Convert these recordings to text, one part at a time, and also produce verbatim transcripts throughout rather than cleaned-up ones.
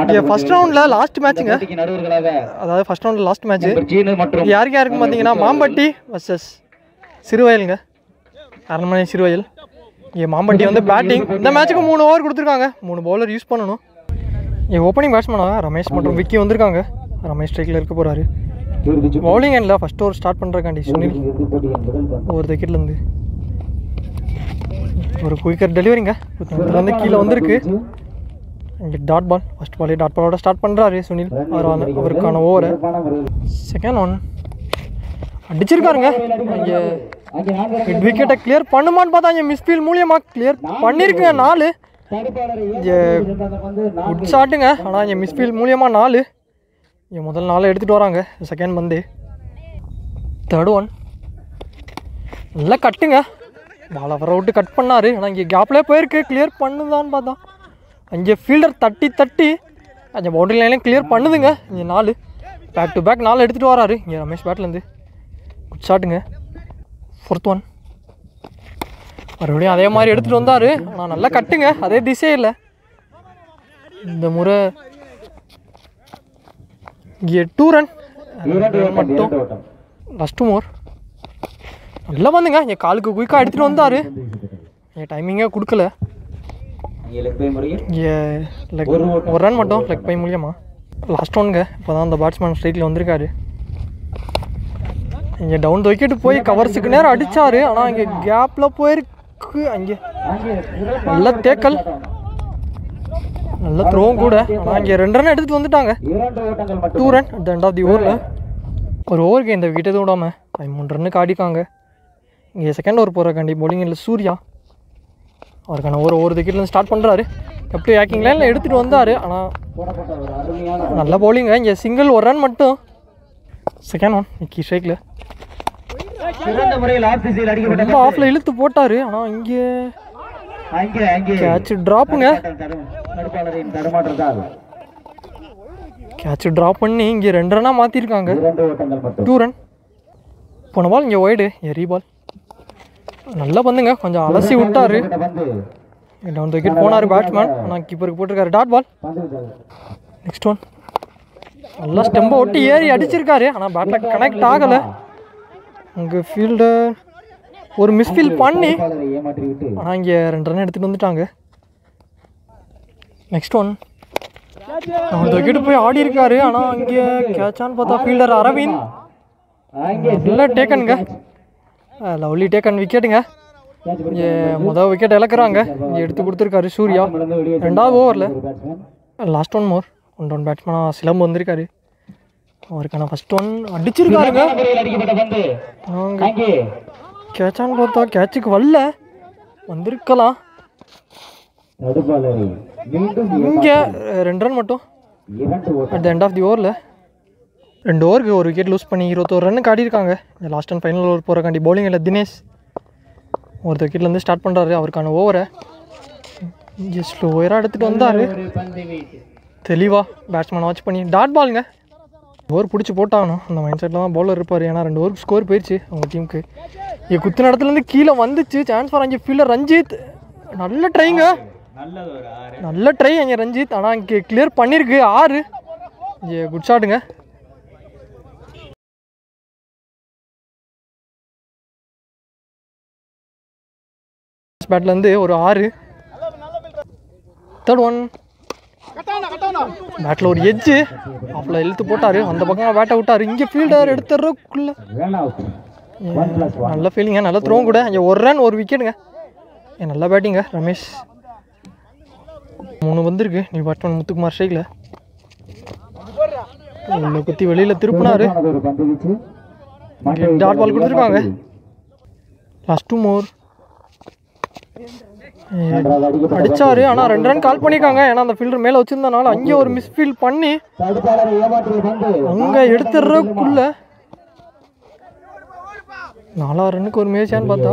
இங்கே ஃபர்ஸ்ட் ரவுண்டில் லாஸ்ட் மேட்ச்சுங்க. அதாவது ஃபர்ஸ்ட் ரவுண்டில் லாஸ்ட் மேட்ச்சு யாருக்கு யாருக்கும் பார்த்தீங்கன்னா மாம்பட்டி வர்சஸ் சிறுவயலுங்க. அரண்மனை சிறுவயல். இங்கே மாம்பட்டி வந்து பேட்டிங். இந்த மேட்ச்சுக்கு மூணு ஓவர் கொடுத்துருக்காங்க. மூணு பவுலர் யூஸ் பண்ணணும். இங்கே ஓப்பனிங் பேட்ஸ்மேனாக ரமேஷ் மற்றும் விக்கி வந்திருக்காங்க. ரமேஷ் ஸ்ட்ரைக்கில் இருக்க போகிறாரு. பவுலிங் எண்டில் ஃபஸ்ட் ஓவர் ஸ்டார்ட் பண்ணுறக்காண்டி சுனில் ஒரு விக்கெட்லேருந்து ஒரு குயிக்கர் டெலிவரிங்க. வந்து கீழே வந்திருக்கு. இங்கே டாட் பால். ஃபஸ்ட் பாலே டாட் பாலோட ஸ்டார்ட் பண்ணுறாரு சுனில். அவர் அவருக்கான ஓவரை செகண்ட் ஒன் அடிச்சிருக்காருங்க. இங்கே மிட் விக்கெட்டை கிளியர் பண்ணுமான்னு பார்த்தா இங்கே மிஸ்ஃபீல்ட் மூலியமாக கிளியர் பண்ணியிருக்குங்க. நாலு இங்கே குட் ஷாட்டுங்க. ஆனால் இங்கே மிஸ்ஃபீல்ட் மூலியமாக நாலு. இங்கே முதல் நாளை எடுத்துகிட்டு வராங்க. செகண்ட் வந்து தேர்ட் ஒன் நல்லா கட்டுங்க. பாலை வர விட்டு கட் பண்ணார். ஆனால் இங்கே கேப்லேயே போயிருக்கு. கிளியர் பண்ணுதான்னு பார்த்தா அங்கே ஃபீல்டர் தட்டி தட்டி அந்த பவுண்டரி லைன்லேயும் கிளியர் பண்ணுதுங்க. இங்கே நாலு பேக் டு பேக் நாலு எடுத்துகிட்டு வராரு இங்கே ரமேஷ் பேட்லேருந்து. குட் ஷாட்டுங்க. ஃபோர்த் ஒன் மறுபடியும் அதே மாதிரி எடுத்துகிட்டு வந்தார். ஆனால் நல்லா கட்டுங்க. அதே திசையில் இந்த முறை இங்கே டூ ரன் மட்டும் லாஸ்ட் டூ மோர் நல்லா வந்துங்க. இங்கே காலுக்கு குயிக்காக எடுத்துகிட்டு வந்தார். இங்கே டைமிங்கே கொடுக்கல. இங்கே லெக் ஒரு ரன் மட்டும் லெக் பை மூலியமா லாஸ்ட் ஒன்ங்க. இப்போ தான் அந்த பேட்ஸ்மேன் ஸ்ட்ரைக்கில் வந்திருக்காரு. இங்கே டவுன் விக்கெட்டு போய் கவர்ஸுக்கு நேரம் அடித்தார். ஆனால் இங்கே கேப்பில் போயிருக்கு. அங்கே நல்ல தேக்கல் நல்ல த்ரோவும் கூட. ஆனால் இங்கே ரெண்டு ரன் எடுத்துகிட்டு வந்துட்டாங்க. Two run at the end of the ஓவரில். ஒரு ஓவருக்கு இந்த விக்கெட் எதுவும் விடாமல் பதிமூணு ரன்னுக்கு ஆடிக்காங்க. இங்கே செகண்ட் ஓவர் போகிறக்காண்டி பவுலிங்கில் சூர்யா அவருக்கான ஒரு ஒரு விக்கெட்லேருந்து ஸ்டார்ட் பண்ணுறாரு. எப்படி ஆக்கிங் லைனில் எடுத்துகிட்டு வந்தார். ஆனால் நல்ல பவுலிங்க. இங்கே சிங்கிள் ஒரு ரன் மட்டும். செகண்ட் ஒன் கீ ஸ்ட்ரைக்கில் ரொம்ப ஆஃபில் இழுத்து போட்டார். ஆனால் இங்கே கேட்ச் ட்ராப்புங்க. கேட்ச் ட்ராப் பண்ணி இங்கே ரெண்டு ரன்னாக மாற்றிருக்காங்க. டூ ரன் போன பால் இங்கே ஒய்டு எரி பால் நல்லா பண்ணுங்க. கொஞ்சம் அலசி விட்டார். டவுன் விக்கெட் போனார் பேட்ஸ்மேன். ஆனால் கீப்பருக்கு போட்டிருக்காரு டாட் பால். நெக்ஸ்ட் ஒன் நல்லா ஸ்டெம்பை ஒட்டி ஏறி அடிச்சிருக்காரு. ஆனால் பேட்டில் கனெக்ட் ஆகலை. அங்கே ஃபீல்டர் ஒரு மிஸ்ஃபீல் பண்ணி ஆனால் இங்கே ரெண்டு ரன் எடுத்துகிட்டு வந்துட்டாங்க. நெக்ஸ்ட் ஒன் அந்த விக்கெட்டு போய் ஆடி இருக்காரு. ஆனால் இங்கே கேட்சான்னு பார்த்தா ஃபீல்டர் அரவிந்த் நல்லா டேக்கனுங்க. Lovely taken விக்கெட்டுங்க. இங்கே மொதல் விக்கெட் இழக்கிறாங்க. இங்கே எடுத்து கொடுத்துருக்காரு சூர்யா ரெண்டாவது ஓவரில். Last one more one down பேட்ஸ்மேனாக சிலம்பு வந்திருக்காரு. அவருக்கான ஃபர்ஸ்ட் ஒன் அடிச்சிருக்காருங்க. கேட்சான்னு பார்த்தா கேட்சுக்கு வரல. வந்திருக்கலாம். இங்கே ரெண்டு ரன் மட்டும் at the end of the ஓவரில். ரெண்டு ஓவருக்கு ஒரு விக்கெட் லூஸ் பண்ணி இருபத்தோரு ரன்னுக்கு ஆடிருக்காங்க. இந்த லாஸ்ட் அண்ட் ஃபைனல் ஓவர் போகிறக்காண்டி பவுலிங்கில் தினேஷ் ஒரு விக்கெட்லேருந்து ஸ்டார்ட் பண்ணுறாரு. அவருக்கான ஓவரை இங்கே ஸ்லோயராக எடுத்துகிட்டு வந்தார். தெளிவாக பேட்ஸ்மேனை வாட்ச் பண்ணி டாட் பாலுங்க. ஓவர் பிடிச்சி போட்டாகணும் அந்த மைண்ட் செட்டில் தான் பவுலர் இருப்பார். ஏன்னா ரெண்டு ஓவருக்கு ஸ்கோர் போயிடுச்சு அவங்க டீமுக்கு. இங்கே குத்தின இடத்துலேருந்து கீழே வந்துச்சு. சான்ஸ் ஃபார் அங்கே ஃபீல்டர் ரஞ்சித் நல்ல ட்ரைங்க. நல்ல ட்ரை அங்கே ரஞ்சித். ஆனால் இங்கே கிளியர் பண்ணியிருக்கு. ஆறு இங்கே குட் ஷாட்டுங்க. பேட்லேருந்து ஒரு ஆறு. தேர்ட் ஒன் பேட்டில் ஒரு எட்ஜு ஆஃபில் இழுத்து போட்டார். அந்த பக்கம் பேட்டை விட்டார். இங்கே ஃபீல்டர் எடுத்துறக்குள்ள நல்ல ஃபீலிங்க. நல்ல த்ரோவும் கூட. இங்கே ஒரு ரன் ஒரு விக்கெட்டுங்க. நல்ல பேட்டிங்க ரமேஷ். மூணு வந்திருக்கு நீ பேட்ஸ்மேன் முத்துக்குமார் ஸ்ட்ரைக்கில் உள்ள குத்தி வெளியில் திருப்பினார். டாட் பால் கொடுத்துருக்காங்க. லாஸ்ட் டூ மோர் அடிச்சாரு. ஆனால் ரெண்டு ரன் கால் பண்ணியிருக்காங்க. ஏன்னா அந்த ஃபீல்டர் மேலே வச்சிருந்தனால அங்கே ஒரு மிஸ்ஃபீல் பண்ணி அங்கே எடுத்துடுறக்குள்ள நாலாறு ரன்னுக்கு ஒரு மேட்சான்னு பார்த்தா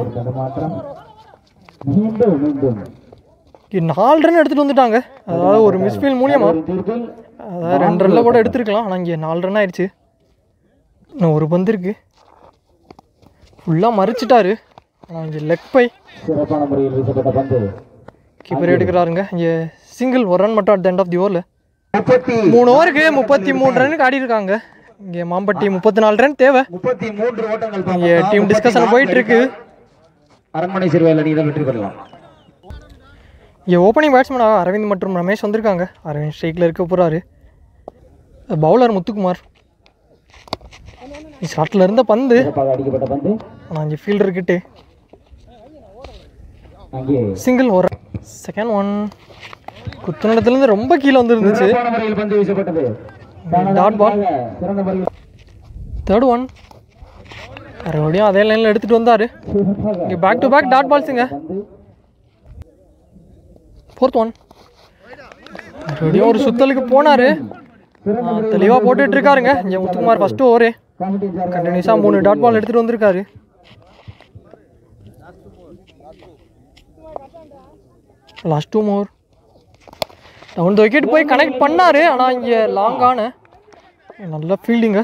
நாலு ரன் எடுத்துகிட்டு வந்துட்டாங்க. அதாவது ஒரு மிஸ்ஃபீல் மூலியமா அதாவது ரெண்டு ரன்னில் கூட எடுத்துருக்கலாம். ஆனால் இங்கே நாலு ரன் ஆயிடுச்சு. இன்னும் ஒரு பந்து இருக்கு. ஃபுல்லாக மறிச்சிட்டாரு. ஆனால் இங்கே லெக் பை கீப்பர் எடுக்கிறாருங்க. இங்கே சிங்கிள் ஒரு ரன் மட்டும் at the end of the ஓவரில். மூணு ஓவருக்கு முப்பத்தி மூணு ரன்னுக்கு ஆடி இருக்காங்க. இங்கே மாம்பட்டி முப்பத்தி நாலு ரன் தேவை. முப்பத்தி மூன்று ஓட்டங்கள். இங்கே டீம் டிஸ்கஷன் போயிட்டு இருக்கு. அரண்மனை சிறுவையில் அணியினர் வெற்றி பெறலாம். இங்கே ஓப்பனிங் பேட்ஸ்மேனாக அரவிந்த் மற்றும் ரமேஷ் வந்திருக்காங்க. அரவிந்த் ஸ்ட்ரைக்கில் இருக்க போகிறாரு. பவுலர் முத்துக்குமார். ஷாட்டில் இருந்த பந்து அடிக்கப்பட்ட பந்து. ஆனால் இங்கே ஃபீல்டர் கிட்டே சிங்கிள் ஒரு செகண்ட் ஒன். குத்துனடத்துலேருந்து ரொம்ப கீழே வந்துருந்துச்சு. Dot ball. Third one. மறுபடியும் அதே லைனில் எடுத்துகிட்டு வந்தார். இங்கே பேக் டு பேக் டாட் பால்ஸுங்க. Fourth one. மறுபடியும் ஒரு சுத்தலுக்கு போனார். தெளிவாக போட்டுட்டு இருக்காருங்க. இங்கே முத்துக்குமார் ஃபஸ்ட்டு ஓவரே கண்டினியூஸாக மூணு டாட் பால் எடுத்துகிட்டு வந்திருக்காரு. Last two more. Down the wicket போய் கனெக்ட் பண்ணார். ஆனால் இங்கே லாங்கான நல்ல ஃபீல்டிங்கு.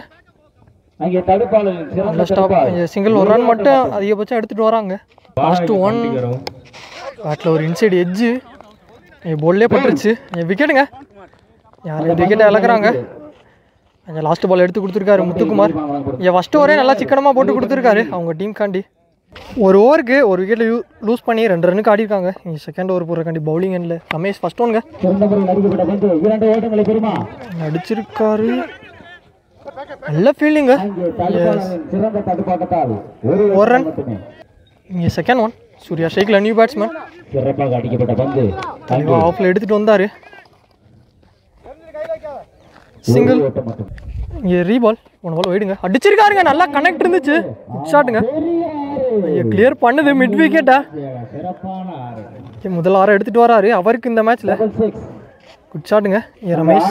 நல்ல ஸ்டாப். இங்கே சிங்கிள் ஒரு ரன் மட்டும் அதிகபட்சம் எடுத்துகிட்டு வராங்க. Last one. பேட்டில் ஒரு இன்சைடு எட்ஜு போல்லே பட்டுருச்சு. விக்கெட்டுங்க. யார் விக்கெட்டை இழக்கிறாங்க. அங்கே லாஸ்ட் பால் எடுத்து கொடுத்துருக்காரு முத்துக்குமார். இங்கே ஃபஸ்ட்டு ஓவரே நல்லா சிக்கனமாக போட்டு கொடுத்துருக்காரு அவங்க டீம்காண்டி. ஒரு ஓவருக்கு ஒரு விக்கெட் லூஸ் பண்ணி ரெண்டு ரன்னுக்கு ஆடிருக்காங்க. இங்கே செகண்ட் ஓவர் போடுறக்காண்டி பவுலிங் எண்டில் ரமேஷ் ஃபஸ்ட் ஒன்ங்க அடிச்சிருக்காரு. நல்ல ஃபீல்டிங்க. ஒரு ரன். இங்கே செகண்ட் ஒன். சூர்யா ஷேக்கில் நியூ பேட்ஸ்மேன் ஆஃபில் எடுத்துகிட்டு வந்தார். சிங்கிள். இங்கே ரீபால். ஒன் பால் போயிடுங்க. அடிச்சிருக்காருங்க. நல்லா கனெக்ட் இருந்துச்சு. குட் ஷாட்டுங்க. கிளியர் பண்ணுது மிட் விக்கெட்டா. முதல் ஆறு எடுத்துகிட்டு வராரு அவருக்கு இந்த மேட்ச்சில். குட் ஷாட்டுங்க ரமேஷ்.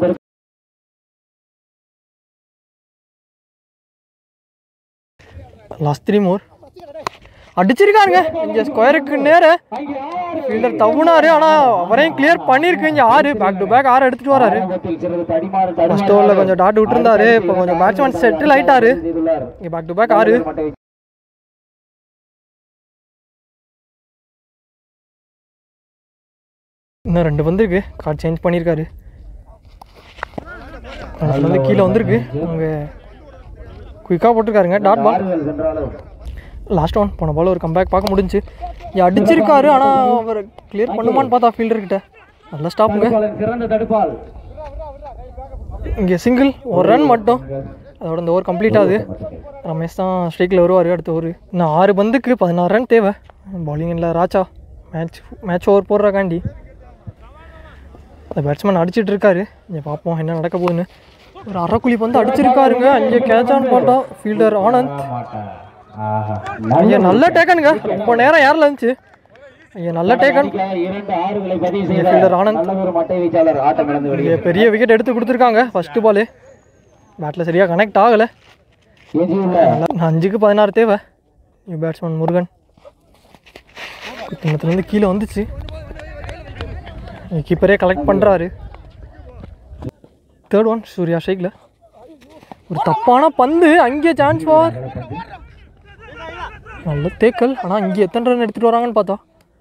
Last three more. அடிச்சிருக்காருங்க. இங்கே ஸ்கொயருக்கு நேர ஃபீல்டர் தவுனாரு. ஆனால் அவரையும் கிளியர் பண்ணியிருக்கு. இங்கே ஆறு பேக் டு பேக் ஆறு எடுத்துகிட்டு வராரு. ஃபர்ஸ்ட் ஓவரில் கொஞ்சம் டாட் விட்டுருந்தாரு. இப்போ கொஞ்சம் பேட்ஸ்மேன் செட்டில் ஆகிட்டாரு. இங்கே பேக் டு பேக் ஆறு. இன்னும் ரெண்டு வந்துருக்கு. கார்டு சேஞ்ச் பண்ணியிருக்காரு. வந்து கீழே வந்துருக்கு. அவங்க குயிக்காக போட்டிருக்காருங்க டாட் பால். Last one. போன பால் ஒரு கம்பேக் பார்க்க முடிஞ்சு. இங்கே அடிச்சிருக்காரு. ஆனால் அவர் கிளியர் பண்ணுமான்னு பார்த்தா ஃபீல்டர்கிட்ட. நல்ல ஸ்டாப்புங்க. இங்கே சிங்கிள் ஒரு ரன் மட்டும். அதோட இந்த ஓவர் கம்ப்ளீட் ஆகுது. ரமேஷ் தான் ஸ்ட்ரைக்கில் வருவார் அடுத்த ஓவர். இன்னும் ஆறு பந்துக்கு பதினாறு ரன் தேவை. பவுலிங் இல்லை ராஜா மேட்ச் மேட்ச் ஓவர் போடுறக்காண்டி அந்த பேட்ஸ்மேன் அடிச்சிட்டு இருக்காரு. இங்கே பார்ப்போம் என்ன நடக்க போகுதுன்னு. ஒரு அரைக்குழி பந்து அடிச்சிருக்காருங்க. அங்கே கேட்சான்னு பார்த்தா ஃபீல்டர் ஆனந்த். ஐயா நல்ல டேக்கனுங்க. ரொம்ப நேரம் ஏரில் இருந்துச்சு. ஐயா நல்ல டேக்கன். ஃபீல்டர் ஆனந்த் பெரிய விக்கெட் எடுத்து கொடுத்துருக்காங்க. ஃபஸ்ட்டு பாலு பேட்டில் சரியாக கனெக்ட் ஆகலை. அஞ்சுக்கு பதினாறு தேவை. நியூ பேட்ஸ்மேன் முருகன் குத்துனத்துலேருந்து கீழே வந்துச்சு. கீப்பரே கலெக்ட் பண்ணுறாரு. Third one. சூர்யா ஷேக்கில் ஒரு தப்பான பந்து. அங்கே சான்ஸ் ஃபார் நல்ல தேக்கல். ஆனால் இங்கே எத்தனை ரன் எடுத்துகிட்டு வராங்கன்னு பார்த்தா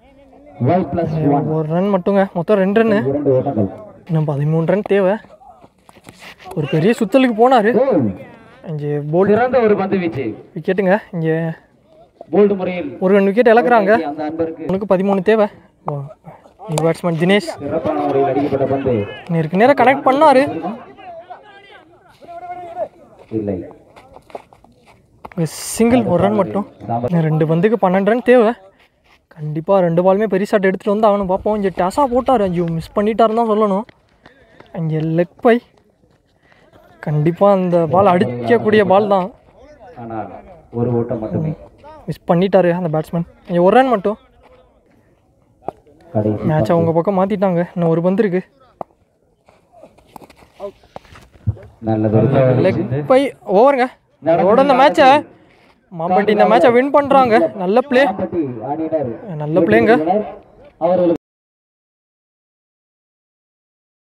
ஒரு ரன் மட்டுங்க. மொத்தம் ரெண்டு ரன்னு. இன்னும் பதிமூணு ரன் தேவை. ஒரு பெரிய சுத்தலுக்கு போனார். இங்கே போல்டு ஒரு பந்து வீச்சு விக்கெட்டுங்க. இங்கே போல்டு முறையில் ஒரு ரன் விக்கெட் இழக்கிறாங்க. உனக்கு பதிமூணு தேவை. பேட்ஸ்மேன் தினேஷ் நேருக்கு நேரம் கனெக்ட் பண்ணாரு. சிங்கிள் ஒரு ரன் மட்டும். ரெண்டு பந்துக்கு பன்னெண்டு ரன் தேவை. கண்டிப்பாக ரெண்டு பாலுமே பெரிய ஷாட் எடுத்துகிட்டு வந்து அவனு பார்ப்போம். இங்கே டேஸாக போட்டார். ஐயோ மிஸ் பண்ணிட்டாருன்னு தான் சொல்லணும். அங்கே லெக் பை. கண்டிப்பாக அந்த பால் அடிக்கக்கூடிய பால் தான். ஒரு ஓட்டம் மட்டுமே மிஸ் பண்ணிட்டாரு அந்த பேட்ஸ்மேன். இங்கே ஒரு ரன் மட்டும். மேட்ச் அவங்க பக்கம் மாற்றிட்டாங்க. இன்னும் ஒரு பந்து இருக்கு. லெக் பை ஓவருங்க. அதோட இந்த மேட்சை மாம்பட்டி இந்த மேட்சை வின் பண்ணுறாங்க. நல்ல பிளே நல்ல பிளேங்க.